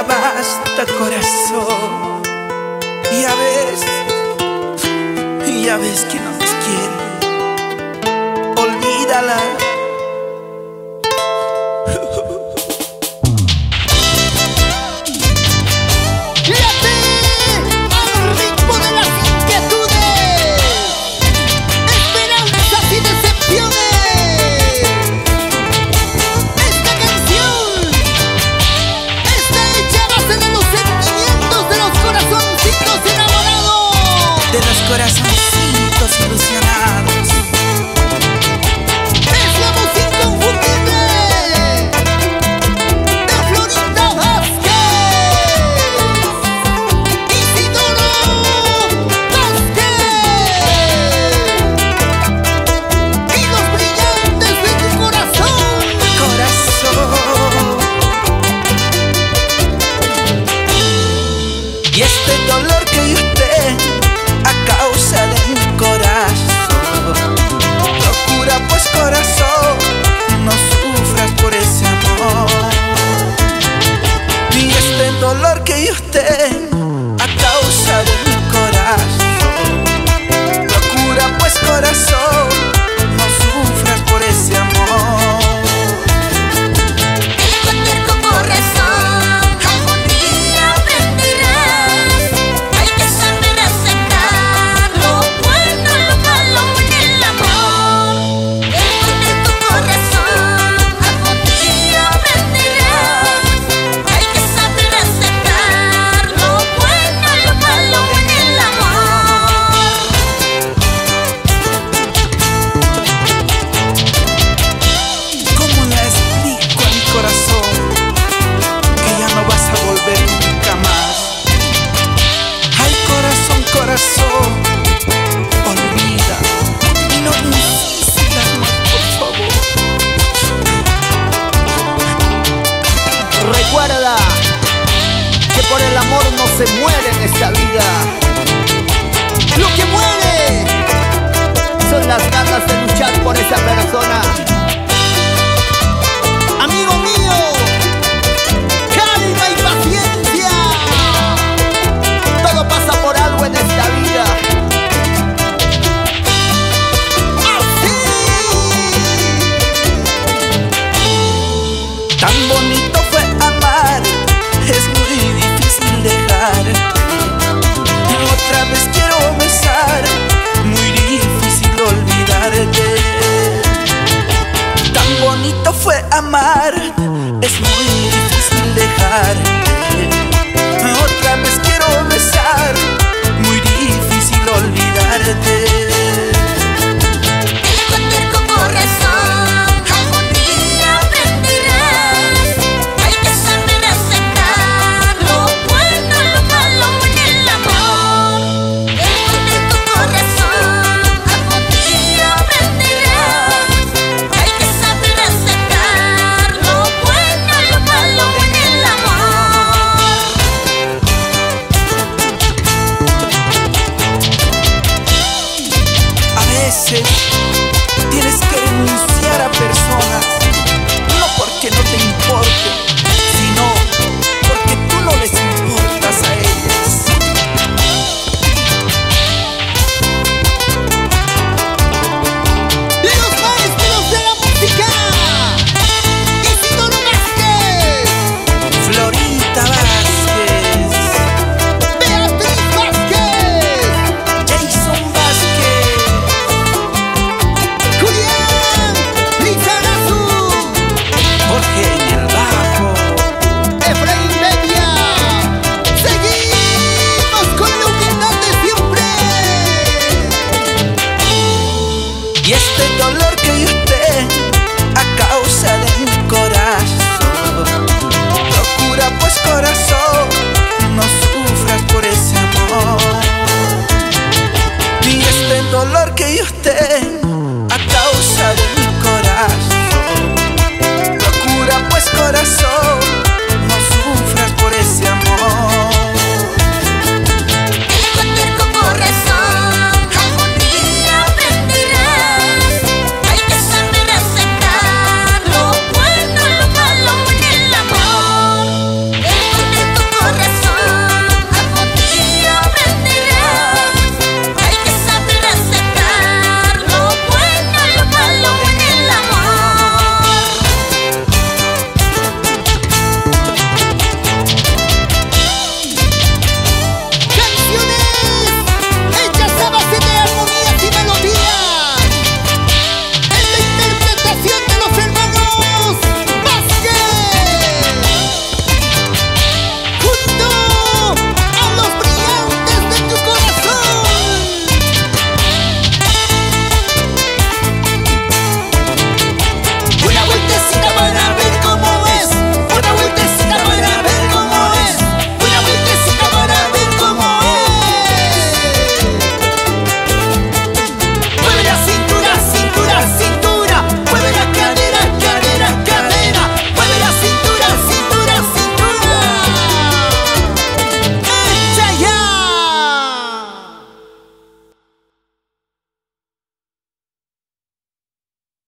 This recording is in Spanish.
basta, corazón. Ya ves que no nos quiere. Olvídala. Corazoncitos ilusionados. Es la voz inconfundible de Florinda Vázquez, Isidoro Vázquez, y los brillantes de tu corazón. Y este dolor que usted a causa de mi corazón, procura pues, corazón, no sufras por ese amor. Y este dolor que usted a causa de mi corazón, procura pues, corazón, no sufras por ese amor. Corazón, olvida y no insistas más, por favor. Recuerda que por el amor no se muere en esta vida. Lo que muere son las ganas de luchar por esa persona.